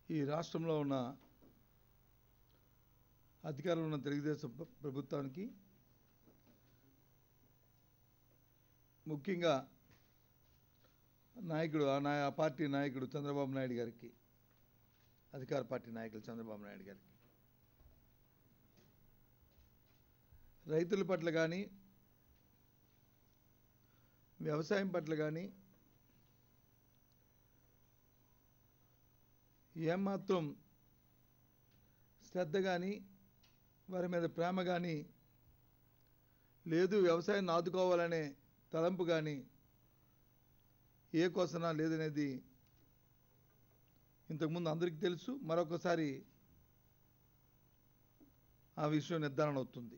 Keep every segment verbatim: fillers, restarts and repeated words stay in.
ఈ రాష్ట్రంలో ఉన్న అధికారంలో ఉన్న తెలుగుదేశం ప్రభుత్వానికి ముఖ్యంగా నాయకుడు ఆ పార్టీ నాయకుడు చంద్రబాబు నాయుడు గారికి, అధికార పార్టీ నాయకులు చంద్రబాబు నాయుడు గారికి రైతుల పట్ల కానీ వ్యవసాయం పట్ల కానీ ఏమాత్రం శ్రద్ధ కానీ వారి మీద ప్రేమ కానీ లేదు, వ్యవసాయాన్ని ఆదుకోవాలనే తలంపు కానీ ఏ కోసనా లేదనేది ఇంతకుముందు అందరికీ తెలుసు. మరొకసారి ఆ విషయం నిర్ధారణ అవుతుంది.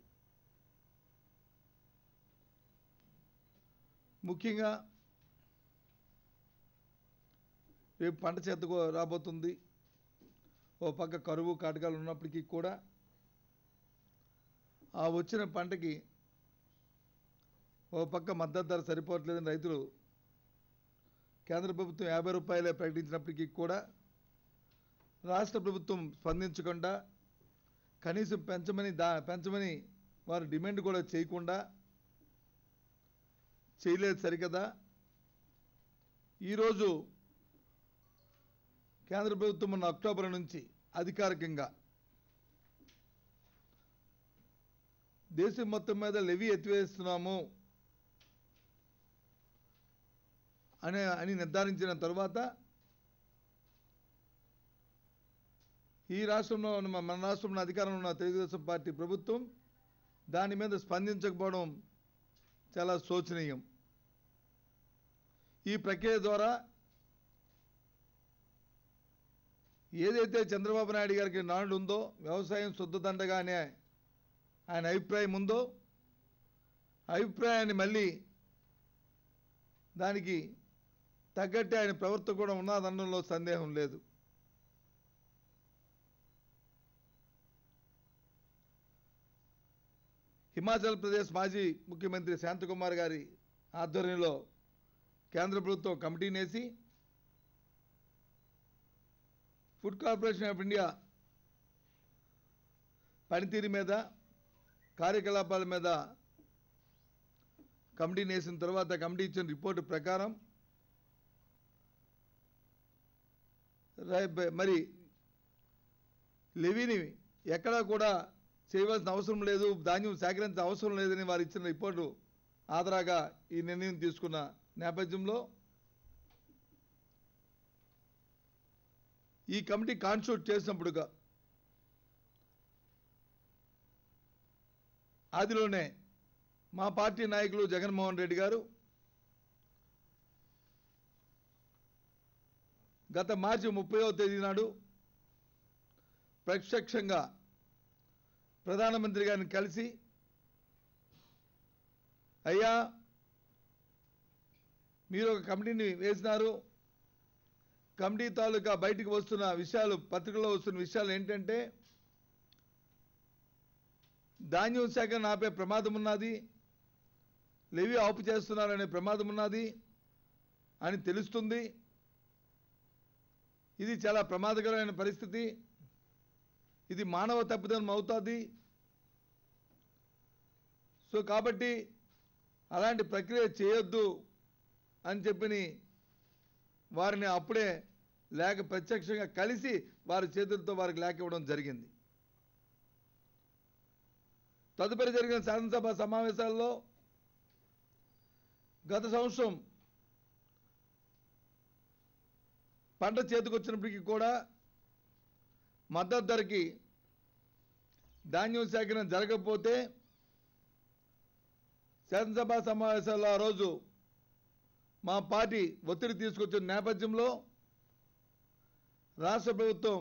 ముఖ్యంగా రేపు పంట చేతకు రాబోతుంది. ఓ పక్క కరువు కాటకాలు ఉన్నప్పటికీ కూడా ఆ వచ్చిన పంటకి ఓ పక్క మద్దతు ధర సరిపోవట్లేదని రైతులు కేంద్ర ప్రభుత్వం యాభై రూపాయలే ప్రకటించినప్పటికీ కూడా రాష్ట్ర ప్రభుత్వం స్పందించకుండా కనీసం పెంచమని దా పెంచమని వారు డిమాండ్ కూడా చేయకుండా చేయలేదు సరికదా. ఈరోజు కేంద్ర ప్రభుత్వం ఉన్న అక్టోబర్ నుంచి అధికారికంగా దేశం మొత్తం మీద లెవీ ఎత్తివేస్తున్నాము అనే అని నిర్ధారించిన తరువాత ఈ రాష్ట్రంలో మన రాష్ట్రంలో అధికారంలో ఉన్న తెలుగుదేశం పార్టీ ప్రభుత్వం దాని మీద స్పందించకపోవడం చాలా శోచనీయం. ఈ ప్రక్రియ ద్వారా ఏదైతే చంద్రబాబు నాయుడు గారికి నాడు ఉందో, వ్యవసాయం శుద్ధదండగానే ఆయన అభిప్రాయం ఉందో, అభిప్రాయాన్ని మళ్ళీ దానికి తగ్గట్టే ఆయన ప్రవర్తన కూడా ఉన్నదనడంలో సందేహం లేదు. హిమాచల్ ప్రదేశ్ మాజీ ముఖ్యమంత్రి శాంతకుమార్ గారి ఆధ్వర్యంలో కేంద్ర ప్రభుత్వం కమిటీని వేసి ఫుడ్ కార్పొరేషన్ ఆఫ్ ఇండియా పనితీరు మీద, కార్యకలాపాల మీద కమిటీని వేసిన తర్వాత కమిటీ ఇచ్చిన రిపోర్టు ప్రకారం మరి లెవీని ఎక్కడా కూడా చేయవలసిన అవసరం లేదు, ధాన్యం సేకరించిన అవసరం లేదని వారు ఇచ్చిన రిపోర్టు ఆధారంగా ఈ నిర్ణయం తీసుకున్న నేపథ్యంలో ఈ కమిటీ కాన్స్టిట్యూట్ చేసినప్పుడుగా ఆదిలోనే మా పార్టీ నాయకులు జగన్మోహన్ రెడ్డి గారు గత మార్చి ముప్పైవ తేదీ నాడు ప్రత్యక్షంగా ప్రధానమంత్రి గారిని కలిసి, అయ్యా మీరు ఒక కమిటీని వేసినారు, కమిటీ తాలూకా బయటికి వస్తున్న విషయాలు, పత్రికల్లో వస్తున్న విషయాలు ఏంటంటే ధాన్యం సేకరణ ఆపే ప్రమాదం ఉన్నది, లెవీ ఆపు చేస్తున్నారనే ప్రమాదం ఉన్నది అని తెలుస్తుంది. ఇది చాలా ప్రమాదకరమైన పరిస్థితి, ఇది మానవ తప్పిదం అవుతుంది. సో కాబట్టి అలాంటి ప్రక్రియ చేయొద్దు అని చెప్పి వారిని అప్పుడే లేఖ ప్రత్యక్షంగా కలిసి వారి చేతులతో వారికి లేఖ ఇవ్వడం జరిగింది. తదుపరి జరిగిన శాసనసభ సమావేశాల్లో గత సంవత్సరం పంట చేతికొచ్చినప్పటికీ కూడా మద్దతు ధరకి ధాన్యం సేకరణ జరగకపోతే శాసనసభ సమావేశాల్లో ఆ రోజు మా పార్టీ ఒత్తిడి తీసుకొచ్చిన నేపథ్యంలో రాష్ట్ర ప్రభుత్వం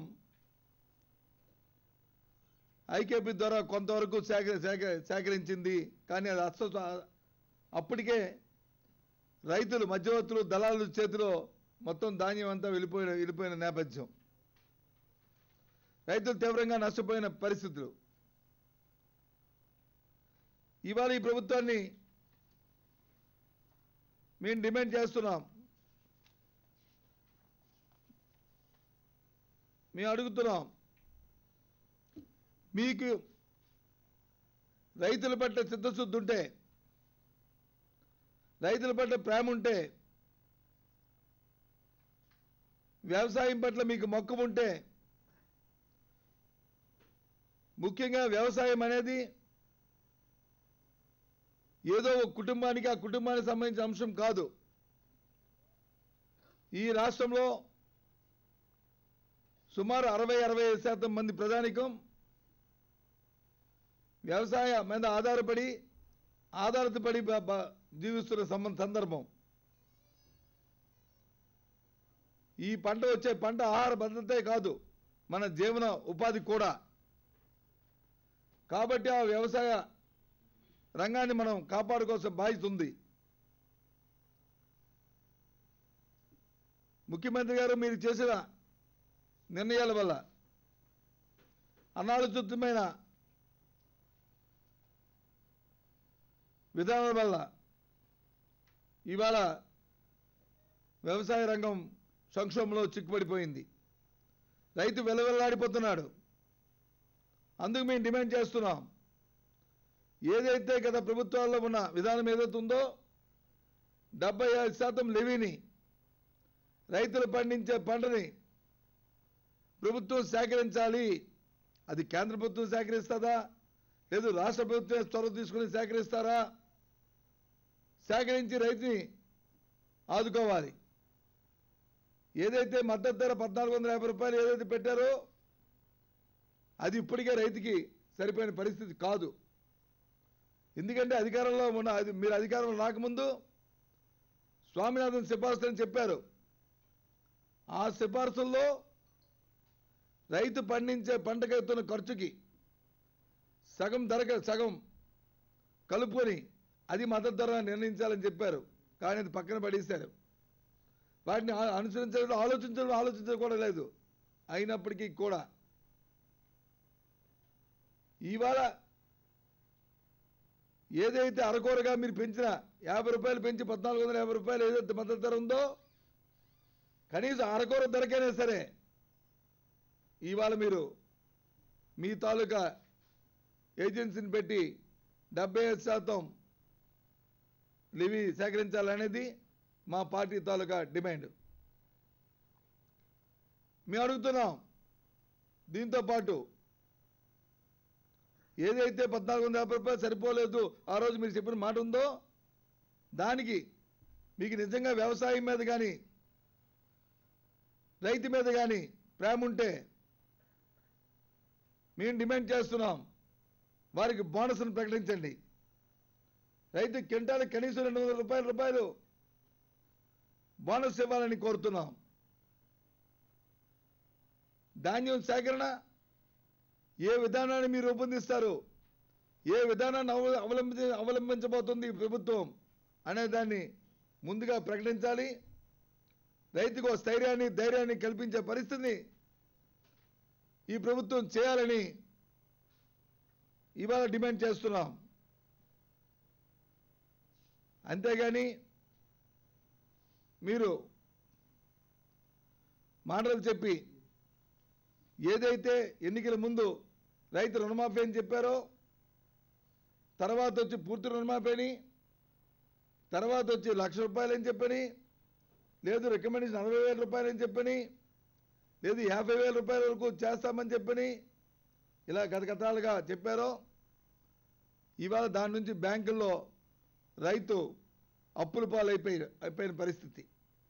ఐకేపీ ద్వారా కొంతవరకు సేకరి సేకరించింది. కానీ అది అస్త అప్పటికే రైతులు, మధ్యవర్తులు, దళారుల చేతిలో మొత్తం ధాన్యం అంతా వెళ్ళిపోయిన వెళ్ళిపోయిన నేపథ్యం, రైతులు తీవ్రంగా నష్టపోయిన పరిస్థితులు. ఇవాళ ఈ ప్రభుత్వాన్ని మేము డిమాండ్ చేస్తున్నాం, మేము అడుగుతున్నాం, మీకు రైతుల పట్ల చిత్తశుద్ధి ఉంటే, రైతుల పట్ల ప్రేమ ఉంటే, వ్యవసాయం పట్ల మీకు మక్కువ ఉంటే, ముఖ్యంగా వ్యవసాయం అనేది ఏదో ఒక కుటుంబానికి ఆ కుటుంబానికి సంబంధించిన అంశం కాదు. ఈ రాష్ట్రంలో సుమారు అరవై అరవై ఐదు శాతం మంది ప్రజానికం వ్యవసాయ మీద ఆధారపడి ఆధారపడి జీవిస్తున్న సంబంధ సందర్భం. ఈ పంట వచ్చే పంట ఆహార భద్రతే కాదు, మన జీవన ఉపాధి కూడా. కాబట్టి ఆ వ్యవసాయ రంగాన్ని మనం కాపాడుకోవాల్సిన బాధ్యత ఉంది. ముఖ్యమంత్రి గారు మీరు చేసిన నిర్ణయాల వల్ల, అనాలోచితమైన విధానాల వల్ల ఇవాళ వ్యవసాయ రంగం సంక్షోభంలో చిక్కుపడిపోయింది. రైతు వెలవెల్లాడిపోతున్నాడు. అందుకు మేము డిమాండ్ చేస్తున్నాం, ఏదైతే గత ప్రభుత్వాల్లో ఉన్న విధానం ఏదైతే ఉందో డెబ్బై ఐదు శాతం లెవీని రైతులు పండించే పంటని ప్రభుత్వం సేకరించాలి. అది కేంద్ర ప్రభుత్వం సేకరిస్తుందా, లేదు రాష్ట్ర ప్రభుత్వం చొరవ తీసుకుని సేకరిస్తారా? సేకరించి రైతుని ఆదుకోవాలి. ఏదైతే మద్దతు ధర పద్నాలుగు వందల యాభై రూపాయలు ఏదైతే పెట్టారో అది ఇప్పటికే రైతుకి సరిపోయిన పరిస్థితి కాదు. ఎందుకంటే అధికారంలో ఉన్న అది మీరు అధికారంలో రాకముందు స్వామినాథన్ సిఫార్సు అని చెప్పారు. ఆ సిఫార్సుల్లో రైతు పండించే పంటకైతున్న ఖర్చుకి సగం ధర సగం కలుపుకొని అది మద్దతు ధర నిర్ణయించాలని చెప్పారు. కానీ అది పక్కన పడేశారు. వాటిని అనుసరించడం ఆలోచించడం ఆలోచించడం కూడా లేదు. అయినప్పటికీ కూడా ఇవాళ ఏదైతే అరకొరగా మీరు పెంచిన యాభై రూపాయలు పెంచి పద్నాలుగు వందల యాభై రూపాయలు ఏదైతే మద్దతు ధర ఉందో కనీసం అరకొర ధరకైనా సరే ఇవాళ మీరు మీ తాలూకా ఏజెన్సీని పెట్టి డెబ్బై ఐదు శాతం లివి సేకరించాలనేది మా పార్టీ తాలూకా డిమాండ్. మేము అడుగుతున్నాం, దీంతో పాటు ఏదైతే పద్నాలుగు వందల యాభై రూపాయలు సరిపోలేదు ఆ రోజు మీరు చెప్పిన మాట ఉందో దానికి మీకు నిజంగా వ్యవసాయం మీద కానీ రైతు మీద కానీ ప్రేమ ఉంటే మేము డిమాండ్ చేస్తున్నాం, వారికి బోనస్ను ప్రకటించండి. రైతు క్వింటాలకు కనీసం రెండు వందల రూపాయల రూపాయలు బోనస్ ఇవ్వాలని కోరుతున్నాం. ధాన్యం సేకరణ ఏ విధానాన్ని మీరు రూపొందిస్తారు, ఏ విధానాన్ని అవలంబి అవలంబించబోతుంది ప్రభుత్వం అనే దాన్ని ముందుగా ప్రకటించాలి. రైతుకు స్థైర్యాన్ని ధైర్యాన్ని కల్పించే పరిస్థితిని ఈ ప్రభుత్వం చేయాలని ఇవాళ డిమాండ్ చేస్తున్నాం. అంతేగాని మీరు మాటలు చెప్పి ఏదైతే ఎన్నికల ముందు రైతు రుణమాఫీ అని చెప్పారో తర్వాత వచ్చి పూర్తి రుణమాఫీ అని, తర్వాత వచ్చి లక్ష రూపాయలు అని చెప్పని, లేదు రికమెండేషన్ నలభై వేల రూపాయలు అని చెప్పని, లేదు యాభై వేల రూపాయల వరకు చేస్తామని చెప్పని ఇలా గతగతాలుగా చెప్పారో ఇవాళ దాని నుంచి బ్యాంకుల్లో రైతు అప్పుల పాలైపోయి అయిపోయిన పరిస్థితి.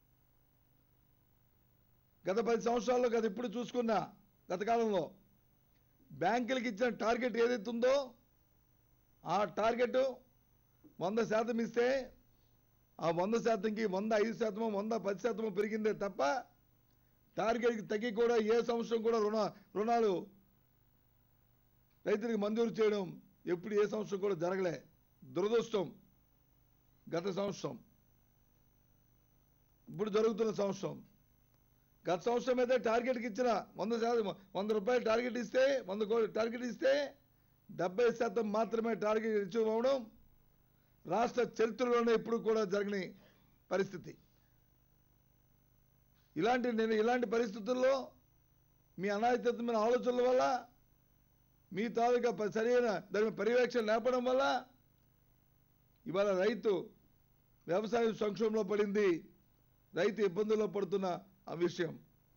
గత పది సంవత్సరాల్లో గత ఇప్పుడు చూసుకున్నా గత కాలంలో బ్యాంకులకు ఇచ్చిన టార్గెట్ ఏదైతే ఉందో ఆ టార్గెట్ వంద శాతం ఇస్తే ఆ వంద శాతంకి వంద ఐదు శాతమో వంద పది శాతమో పెరిగిందే తప్ప టార్గెట్కి తగ్గి కూడా ఏ సంవత్సరం కూడా రుణ రుణాలు రైతులకు మంజూరు చేయడం ఎప్పుడు ఏ సంవత్సరం కూడా జరగలే. దురదృష్టం. గత సంవత్సరం ఇప్పుడు జరుగుతున్న సంవత్సరం గత సంవత్సరం అయితే టార్గెట్కి ఇచ్చిన వంద శాతం వంద రూపాయలు టార్గెట్ ఇస్తే వంద కోట్లు టార్గెట్ ఇస్తే డెబ్బై శాతం మాత్రమే టార్గెట్ అచీవ్ అవ్వడం రాష్ట్ర చరిత్రలోనే ఇప్పుడు కూడా జరగని పరిస్థితి. ఇలాంటి నేను ఇలాంటి పరిస్థితుల్లో మీ అనాయకమైన ఆలోచనల వల్ల, మీ తాలూకా సరైన దాని పర్యవేక్షణ లేపడం వల్ల ఇవాళ రైతు వ్యవసాయం సంక్షోభంలో పడింది, రైతు ఇబ్బందుల్లో పడుతున్న ఆ విషయం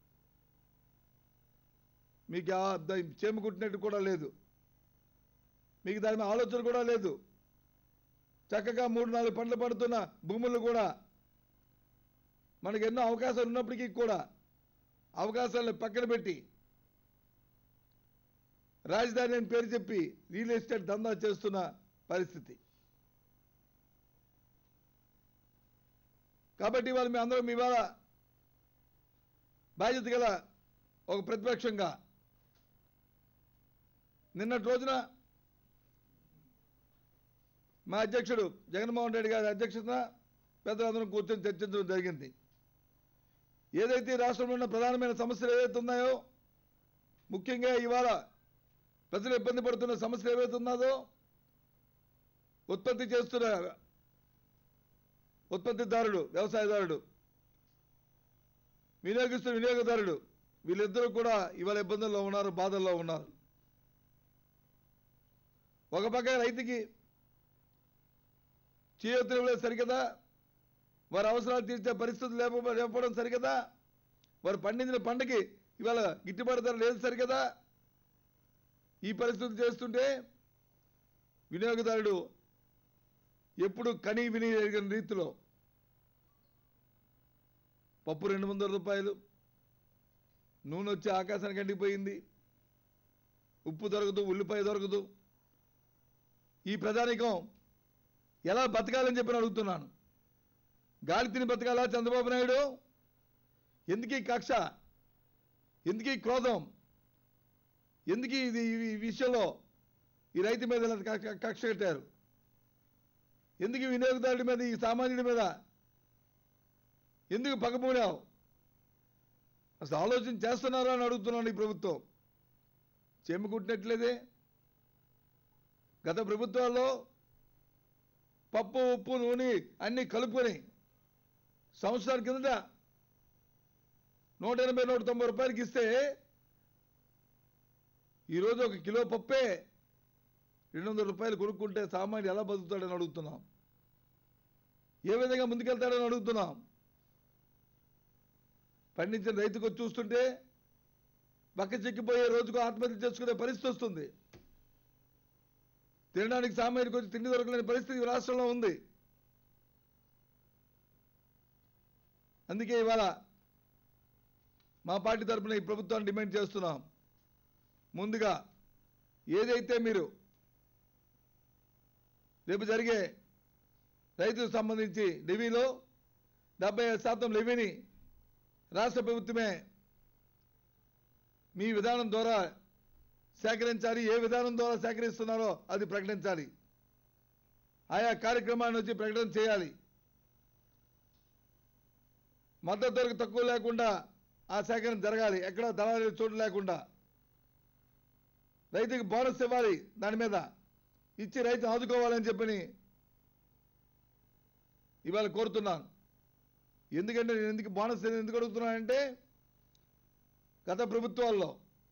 మీకు చేమకుట్టినట్టు కూడా లేదు, మీకు దాని మీద ఆలోచన కూడా లేదు. చక్కగా మూడు నాలుగు పంటలు పడుతున్న భూములు కూడా మనకు ఎన్నో అవకాశాలు ఉన్నప్పటికీ కూడా అవకాశాలను పక్కన పెట్టి రాజధాని అని పేరు చెప్పి రియల్ ఎస్టేట్ దందా చేస్తున్న పరిస్థితి. కాబట్టి ఇవాళ మీ అందరం ఇవాళ బాధ్యత గల ఒక ప్రతిపక్షంగా నిన్నటి రోజున మా అధ్యక్షుడు జగన్మోహన్ రెడ్డి గారి అధ్యక్షతన పెద్దలందరం కూర్చొని చర్చించడం జరిగింది. ఏదైతే రాష్ట్రంలో ఉన్న ప్రధానమైన సమస్యలు ఏవైతే ఉన్నాయో, ముఖ్యంగా ఇవాళ ప్రజలు ఇబ్బంది పడుతున్న సమస్యలు ఏవైతే ఉన్నదో, ఉత్పత్తి చేస్తున్న ఉత్పత్తిదారుడు, వ్యవసాయదారుడు, వినియోగిస్తున్న వినియోగదారుడు, వీళ్ళిద్దరూ కూడా ఇవాళ ఇబ్బందుల్లో ఉన్నారు, బాధల్లో ఉన్నారు. ఒక పక్క రైతుకి చేయూతలు సరికదా, వారి అవసరాలు తీర్చే పరిస్థితులు లేకపోవడం సరికదా, వారు పండించిన పంటకి ఇవాళ గిట్టుబాటు ధర లేదు సరికదా. ఈ పరిస్థితులు చేస్తుంటే వినియోగదారుడు ఎప్పుడు కనీ విని ఎరిగిన రీతిలో పప్పు రెండు వందల రూపాయలు, నూనె వచ్చి ఆకాశానికి అంటిపోయింది, ఉప్పు దొరకదు, ఉల్లిపాయ దొరకదు. ఈ ప్రజానికం ఎలా బతకాలని చెప్పి అడుగుతున్నాను. గాలి తిని బతకాలా చంద్రబాబు నాయుడు? ఎందుకీ కక్ష, ఎందుకీ క్రోధం, ఎందుకు ఇది ఈ విషయంలో ఈ రైతు మీద కక్ష కట్టారు? ఎందుకు వినియోగదారుడి మీద, ఈ సామాన్యుడి మీద ఎందుకు పగపూడావు? అసలు ఆలోచన చేస్తున్నారా అని అడుగుతున్నాను. ఈ ప్రభుత్వం చెమ్ముకుంటున్నట్లేదే. గత ప్రభుత్వాల్లో పప్పు, ఉప్పు, నూనె అన్నీ కలుపుకొని సంవత్సరాల కిందట నూట ఎనభై నూట తొంభై రూపాయలకి ఇస్తే ఈరోజు ఒక కిలో పప్పే రెండు వందల రూపాయలు కొనుక్కుంటే సామాన్యుడు ఎలా బతుకుతాడని అడుగుతున్నాం. ఏ విధంగా ముందుకెళ్తాడని అడుగుతున్నాం. పండించిన రైతుకు చూస్తుంటే బక్క చెక్కిపోయే రోజుకు ఆత్మహత్య చేసుకునే పరిస్థితి వస్తుంది. తినడానికి సామాన్యుడికి వచ్చి తిండి దొరకలేని పరిస్థితి రాష్ట్రంలో ఉంది. అందుకే ఇవాళ మా పార్టీ తరఫున ఈ ప్రభుత్వాన్ని డిమాండ్ చేస్తున్నాం. ముందుగా ఏదైతే మీరు రేపు జరిగే రైతులకు సంబంధించి లెవీలో డెబ్బై ఐదు శాతం లెవీని రాష్ట్ర ప్రభుత్వమే మీ విధానం ద్వారా సేకరించాలి. ఏ విధానం ద్వారా సేకరిస్తున్నారో అది ప్రకటించాలి. ఆయా కార్యక్రమాన్ని వచ్చి ప్రకటన చేయాలి. మద్దతు ధరకు తక్కువ లేకుండా ఆ సేకరణ జరగాలి. ఎక్కడ దళారీ చోటు లేకుండా రైతుకి బోనస్ ఇవ్వాలి. దాని మీద ఇచ్చి రైతు ఆదుకోవాలని చెప్పని ఇవాళ కోరుతున్నాను. ఎందుకంటే నేను ఎందుకు బోనస్ ఎందుకు అడుగుతున్నానంటే, గత ప్రభుత్వాల్లో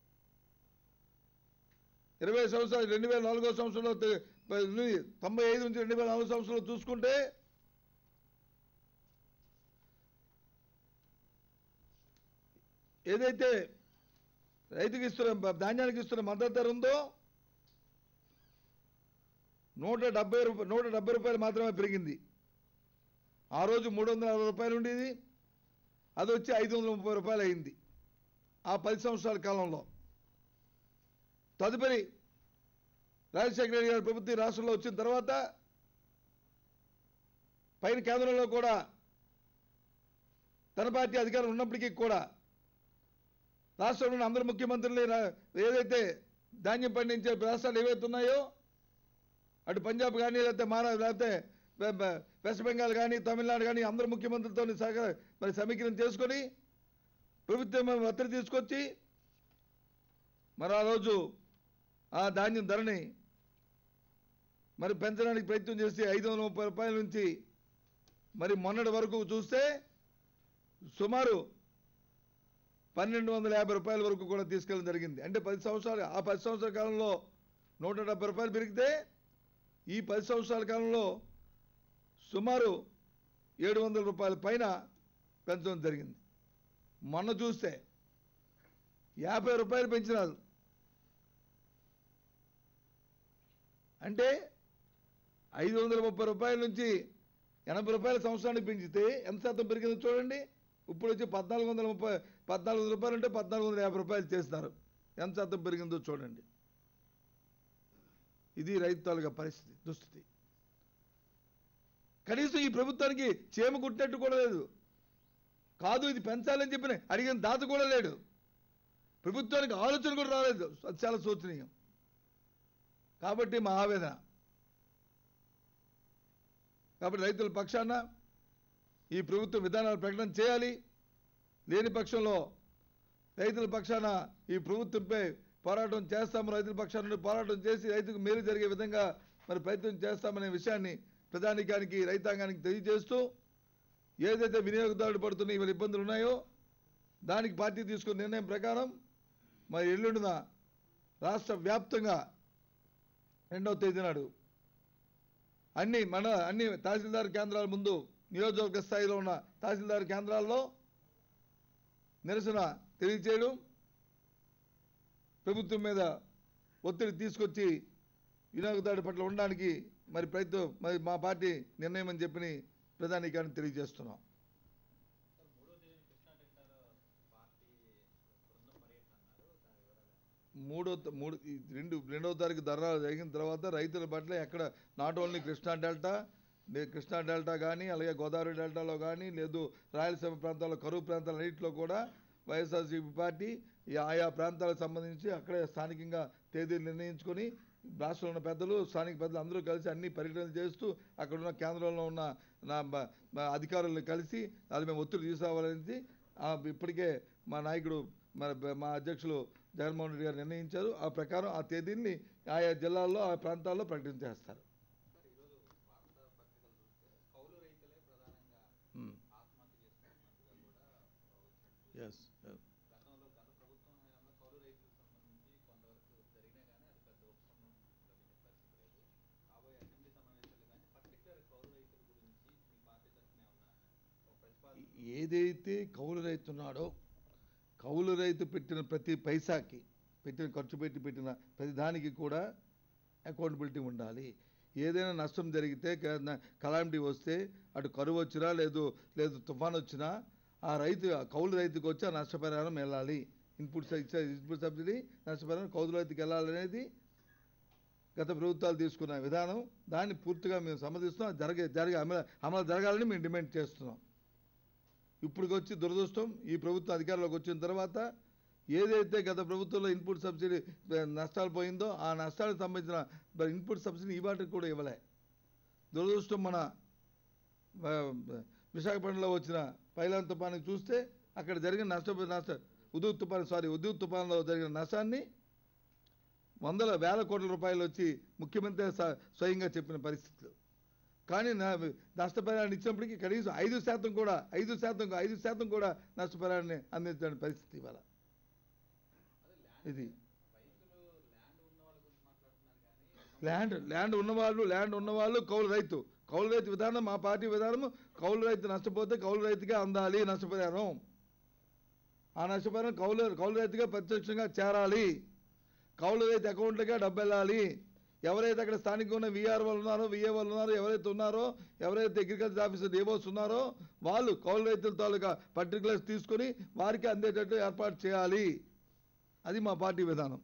ఇరవై సంవత్సరాలు రెండు వేల నాలుగో సంవత్సరంలో తొంభై ఐదు నుంచి రెండు వేల నాలుగు సంవత్సరంలో చూసుకుంటే ఏదైతే రైతుకి ఇస్తున్న ధాన్యానికి ఇస్తున్న మద్దతు ధర ఉందో నూట డెబ్బై రూపాయలు నూట డెబ్బై రూపాయలు మాత్రమే పెరిగింది. ఆ రోజు మూడు వందల అరవై రూపాయలు ఉండేది, అది వచ్చి ఐదు వందల ముప్పై రూపాయలు అయింది ఆ పది సంవత్సరాల కాలంలో. తదుపరి రాజశేఖర రెడ్డి గారి ప్రభుత్వం రాష్ట్రంలో వచ్చిన తర్వాత పైన కేంద్రంలో కూడా తన పార్టీ అధికారం ఉన్నప్పటికీ కూడా రాష్ట్రంలోని అందరు ముఖ్యమంత్రులు ఏదైతే ధాన్యం పండించే రాష్ట్రాలు ఏవైతే ఉన్నాయో, అటు పంజాబ్ కానీ లేకపోతే మహారాష్ట్ర లేకపోతే వెస్ట్ బెంగాల్ కానీ తమిళనాడు కానీ అందరు ముఖ్యమంత్రులతో సహకార మరి సమీకరణ చేసుకొని ప్రభుత్వం ఒత్తిడి తీసుకొచ్చి మరి ఆ రోజు ఆ ధాన్యం ధరని మరి పెంచడానికి ప్రయత్నం చేసి ఐదు వందల ముప్పై రూపాయల నుంచి మరి మొన్నటి వరకు చూస్తే సుమారు పన్నెండు వందల యాభై రూపాయల వరకు కూడా తీసుకెళ్ళడం జరిగింది. అంటే పది సంవత్సరాలు ఆ పది సంవత్సరాల కాలంలో నూట డెబ్బై రూపాయలు పెరిగితే ఈ పది సంవత్సరాల కాలంలో సుమారు ఏడు వందల రూపాయల పైన పెంచడం జరిగింది. మొన్న చూస్తే యాభై రూపాయలు పెంచినారు. అంటే ఐదు వందల ముప్పై రూపాయల నుంచి ఎనభై రూపాయల సంవత్సరానికి పెంచితే ఎంత శాతం పెరిగిందో చూడండి. ఇప్పుడు వచ్చి పద్నాలుగు వందల ముప్పై పద్నాలుగు వందల రూపాయలు అంటే పద్నాలుగు వందల యాభై రూపాయలు చేస్తున్నారు. ఎంత శాతం పెరిగిందో చూడండి. ఇది రైతు తాలూకా పరిస్థితి, దుస్థితి. కనీసం ఈ ప్రభుత్వానికి చేమ కుట్టినట్టు కూడా లేదు. కాదు ఇది పెంచాలని చెప్పిన అడిగిన దాత కూడా లేడు. ప్రభుత్వానికి ఆలోచన కూడా రాలేదు. అది చాలా శోచనీయం. కాబట్టి మా ఆవేదన. కాబట్టి రైతుల పక్షాన ఈ ప్రభుత్వ విధానాలు ప్రకటన చేయాలి. లేని పక్షంలో రైతుల పక్షాన ఈ ప్రభుత్వంపై పోరాటం చేస్తాము. రైతుల పక్షాన పోరాటం చేసి రైతుకు మేలు జరిగే విధంగా మరి ప్రయత్నం చేస్తామనే విషయాన్ని ప్రధానికానికి రైతాంగానికి తెలియజేస్తూ, ఏదైతే వినియోగదారులు పడుతున్న ఇవాళ ఇబ్బందులు ఉన్నాయో దానికి పార్టీ తీసుకున్న నిర్ణయం ప్రకారం మరి ఎల్లుండిన రాష్ట్ర వ్యాప్తంగా రెండవ తేదీ నాడు అన్ని మన అన్ని తహసీల్దార్ కేంద్రాల ముందు నియోజకవర్గ స్థాయిలో ఉన్న తహసీల్దార్ కేంద్రాల్లో నిరసన తెలియచేయడం, ప్రభుత్వం మీద ఒత్తిడి తీసుకొచ్చి వినియోగదారుడి పట్ల ఉండడానికి మరి ప్రయత్నం మరి మా పార్టీ నిర్ణయం అని చెప్పి ప్రధానికాన్ని తెలియజేస్తున్నాం. మూడో మూడు రెండు రెండవ తారీఖు ధర్నా జరిగిన తర్వాత రైతుల పట్ల ఎక్కడ not only Krishna delta Krishna delta కానీ అలాగే గోదావరి డెల్టాలో కానీ లేదు రాయలసీమ ప్రాంతాల్లో కరువు ప్రాంతాలన్నింటిలో కూడా వైఎస్ఆర్సీపీ పార్టీ ఆయా ప్రాంతాలకు సంబంధించి అక్కడే స్థానికంగా తేదీలు నిర్ణయించుకొని రాష్ట్రంలో ఉన్న పెద్దలు స్థానిక పెద్దలు అందరూ కలిసి అన్ని పర్యటనలు చేస్తూ అక్కడ ఉన్న కేంద్రంలో ఉన్న నా అధికారులను కలిసి అది మేము ఒత్తిడి తీసుకురావాలని ఇప్పటికే మా నాయకుడు మన మా అధ్యక్షులు జగన్మోహన్ రెడ్డి గారు నిర్ణయించారు. ఆ ప్రకారం ఆ తేదీని ఆయా జిల్లాల్లో ఆ ప్రాంతాల్లో ప్రకటన చేస్తారు. ఏదైతే కౌలు రైతు ఉన్నాడో కౌలు రైతు పెట్టిన ప్రతి పైసాకి పెట్టిన ఖర్చు పెట్టి పెట్టిన ప్రతి దానికి కూడా అకౌంటబిలిటీ ఉండాలి. ఏదైనా నష్టం జరిగితే కలామిటీ వస్తే అటు కరువు వచ్చినా లేదు లేదు తుఫాన్ వచ్చినా ఆ రైతు కౌలు రైతుకు వచ్చి ఆ నష్టపరిహారం వెళ్ళాలి. ఇన్పుట్ ఇన్పుట్ సబ్సిడీ నష్టపరిహారం కౌలు రైతుకి వెళ్ళాలనేది గత ప్రభుత్వాలు తీసుకున్న విధానం. దాన్ని పూర్తిగా మేము సమ్మతిస్తున్నాం. జరిగే జరిగే అమలు అమలు జరగాలని మేము డిమాండ్ చేస్తున్నాం. ఇప్పటికి వచ్చి దురదృష్టం ఈ ప్రభుత్వం అధికారంలోకి వచ్చిన తర్వాత ఏదైతే గత ప్రభుత్వంలో ఇన్పుట్ సబ్సిడీ నష్టాలు పోయిందో ఆ నష్టాలకు సంబంధించిన ఇన్పుట్ సబ్సిడీ ఈ వాటికి కూడా ఇవ్వలే. దురదృష్టం మన విశాఖపట్నంలో వచ్చిన పైలాన్ తుఫానికి చూస్తే అక్కడ జరిగిన నష్ట నష్ట ఉదూత్ తుఫాను సారీ ఉదూత్ తుఫాన్లో జరిగిన నష్టాన్ని వందల వేల కోట్ల రూపాయలు వచ్చి ముఖ్యమంత్రి స్వయంగా చెప్పిన పరిస్థితులు. కానీ నష్టపరిహారాన్ని ఇచ్చినప్పటికీ కనీసం ఐదు శాతం కూడా ఐదు శాతం ఐదు శాతం కూడా నష్టపరిహారాన్ని అందించడానికి పరిస్థితి ఇవాళ. ఇది ల్యాండ్ ల్యాండ్ ఉన్నవాళ్ళు ల్యాండ్ ఉన్నవాళ్ళు కౌలు రైతు కౌలు రైతు విధానం మా పార్టీ విధానం. కౌలు రైతు నష్టపోతే కౌలు రైతుగా అందాలి నష్టపరిహారం. ఆ నష్టపరిహారం కౌలు కౌలు రైతుగా ప్రత్యక్షంగా చేరాలి. కౌలు రైతు అకౌంట్లుగా డబ్బు వెళ్ళాలి. ఎవరైతే అక్కడ స్థానికంగా ఉన్న విఆర్ వాళ్ళు ఉన్నారో విఏ వాళ్ళు ఉన్నారో ఎవరైతే ఉన్నారో ఎవరైతే అగ్రికల్చర్ ఆఫీసర్ ఏవోస్ ఉన్నారో వాళ్ళు కౌలు రైతుల తాలూకా పర్టికులర్స్ తీసుకొని వారికి అందేటట్టు ఏర్పాటు చేయాలి. అది మా పార్టీ విధానం.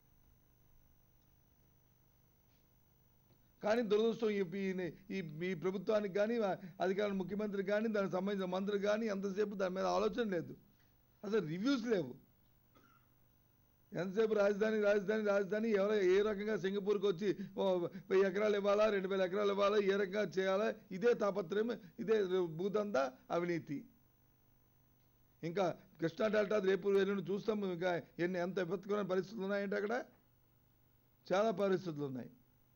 కానీ దురదృష్టం ఈ ఈ ప్రభుత్వానికి కానీ అధికారులు ముఖ్యమంత్రికి కానీ దానికి సంబంధించిన మంత్రులు కానీ ఎంతసేపు దాని మీద ఆలోచన లేదు. అసలు రివ్యూస్ లేవు. ఎంతసేపు రాజధాని రాజధాని రాజధాని ఎవరో ఏ రకంగా సింగపూర్కి వచ్చి వెయ్యి ఎకరాలు ఇవ్వాలా రెండు వేల ఎకరాలు ఇవ్వాలా ఏ రకంగా చేయాలా ఇదే తాపత్రయం ఇదే భూదందా అవినీతి. ఇంకా కృష్ణా డెల్టా రేపు ఎల్లుండి చూస్తాం. ఇంకా ఎన్ని ఎంత విపత్కరమైన పరిస్థితులు ఉన్నాయంటే అక్కడ చాలా పరిస్థితులు ఉన్నాయి.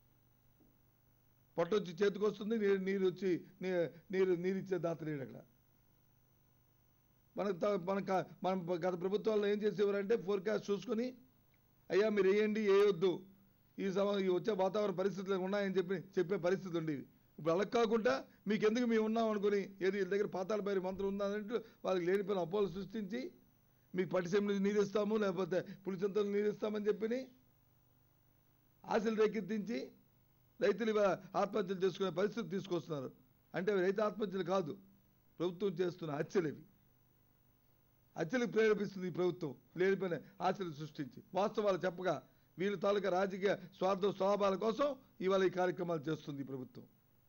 పొట్ట వచ్చి చేతికి వస్తుంది నీరు నీరు వచ్చి నీరు నీరు ఇచ్చే దాత లేడు అక్కడ. మన మన మన గత ప్రభుత్వాల్లో ఏం చేసేవారంటే ఫోర్కాస్ట్ చూసుకొని అయ్యా మీరు వేయండి వేయొద్దు ఈ సమ ఈ వచ్చే వాతావరణ పరిస్థితులు ఉన్నాయని చెప్పి చెప్పే పరిస్థితి ఉండేవి. ఇప్పుడు అలా కాకుండా మీకు ఎందుకు మేము ఉన్నాం అనుకుని ఏది వీళ్ళ దగ్గర పాతాళ భైరవి మంత్రం ఉందంటూ వాళ్ళకి లేనిపోయిన అపోహలు సృష్టించి మీకు పట్టిసీమ నీరు ఇస్తాము లేకపోతే పులిచింతలు నీరు ఇస్తామని చెప్పి ఆశలు రేకెత్తించి రైతులు ఆత్మహత్యలు చేసుకునే పరిస్థితి తీసుకొస్తున్నారు. అంటే రైతు ఆత్మహత్యలు కాదు, ప్రభుత్వం చేస్తున్న హత్యలు ఇవి. హత్యలకు ప్రేరేపిస్తుంది ఈ ప్రభుత్వం లేనిపోయిన ఆశలు సృష్టించి. వాస్తవాలు చెప్పగా వీళ్ళ తాలూకా రాజకీయ స్వార్థ స్వభావాల కోసం ఇవాళ ఈ కార్యక్రమాలు చేస్తుంది ఈ ప్రభుత్వం.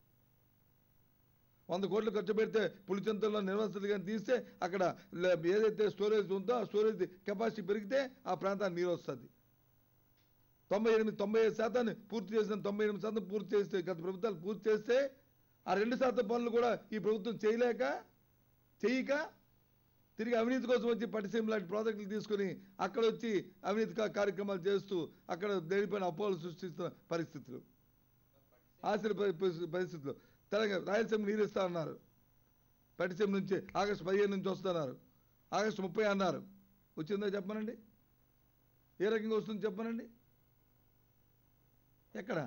వంద కోట్లు ఖర్చు పెడితే పులిచింతల్లో నిర్వసతులు కానీ తీస్తే అక్కడ ఏదైతే స్టోరేజ్ ఉందో ఆ స్టోరేజ్ కెపాసిటీ పెరిగితే ఆ ప్రాంతానికి నీరు వస్తుంది. తొంభై ఎనిమిది తొంభై ఐదు శాతాన్ని పూర్తి చేసిన తొంభై ఎనిమిది శాతం పూర్తి చేస్తే గత ప్రభుత్వాలు పూర్తి చేస్తే ఆ రెండు శాతం పనులు కూడా ఈ ప్రభుత్వం చేయలేక చేయక తిరిగి అవినీతి కోసం వచ్చి పట్టిసీమ లాంటి ప్రాజెక్టులు తీసుకుని అక్కడ వచ్చి అవినీతి కార్యక్రమాలు చేస్తూ అక్కడ దేనిపైన అపోహలు సృష్టిస్తున్న పరిస్థితులు, ఆశల పరిస్థితులు. తెలంగాణ రాయలసీమ నీరు ఇస్తా అన్నారు, పట్టిసీమ నుంచి ఆగస్టు పదిహేను నుంచి వస్తున్నారు, ఆగస్టు ముప్పై అన్నారు. వచ్చిందో చెప్పనండి, ఏ రకంగా వస్తుందో చెప్పనండి. ఎక్కడ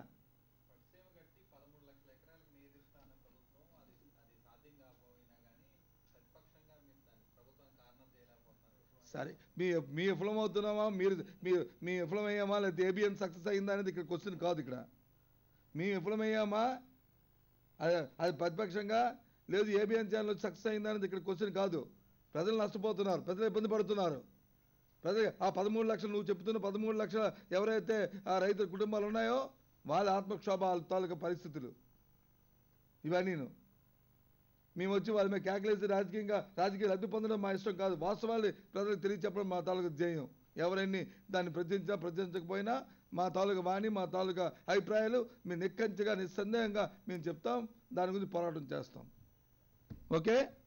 సరే మీ మీ విఫలం అవుతున్నామా మీరు మీ మీ విఫలమయ్యామా లేకపోతే ఏబిఎన్ సక్సెస్ అయిందా అనేది ఇక్కడ క్వశ్చన్ కాదు. ఇక్కడ మీ విఫలమయ్యామా అది అది ప్రతిపక్షంగా లేదు ఏబిఎన్ ఛానల్ సక్సెస్ అయిందా అనేది ఇక్కడ క్వశ్చన్ కాదు. ప్రజలు నష్టపోతున్నారు, ప్రజలు ఇబ్బంది పడుతున్నారు. ప్రజలు ఆ పదమూడు లక్షలు నువ్వు చెప్తున్న పదమూడు లక్షల ఎవరైతే ఆ రైతుల కుటుంబాలు ఉన్నాయో వాళ్ళ ఆత్మక్షోభాల తాలూకా పరిస్థితులు ఇవన్నీ మేము వచ్చి వాళ్ళ మీద క్యాకులేసి రాజకీయంగా రాజకీయ లబ్ధి పొందడం మా ఇష్టం కాదు. వాస్తవాలు ప్రజలకు తెలియచెప్పడం మా తాలూకా ధ్యేయం. ఎవరైనా దాన్ని ప్రశ్నించినా ప్రశ్నించకపోయినా మా తాలూకా వాణి మా తాలూకా అభిప్రాయాలు మేము నిక్కచ్చిగా నిస్సందేహంగా మేము చెప్తాం, దాని గురించి పోరాటం చేస్తాం. ఓకే.